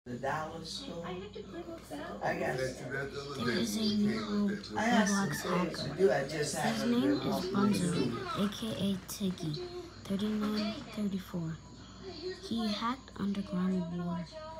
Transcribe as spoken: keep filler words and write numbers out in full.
The dollar store. I got. There is a new I got Roblox some things to hacker. do. I just His haven't name been is home. Bunzo, aka Tiggy, thirty-nine thirty-four. He hacked Underground War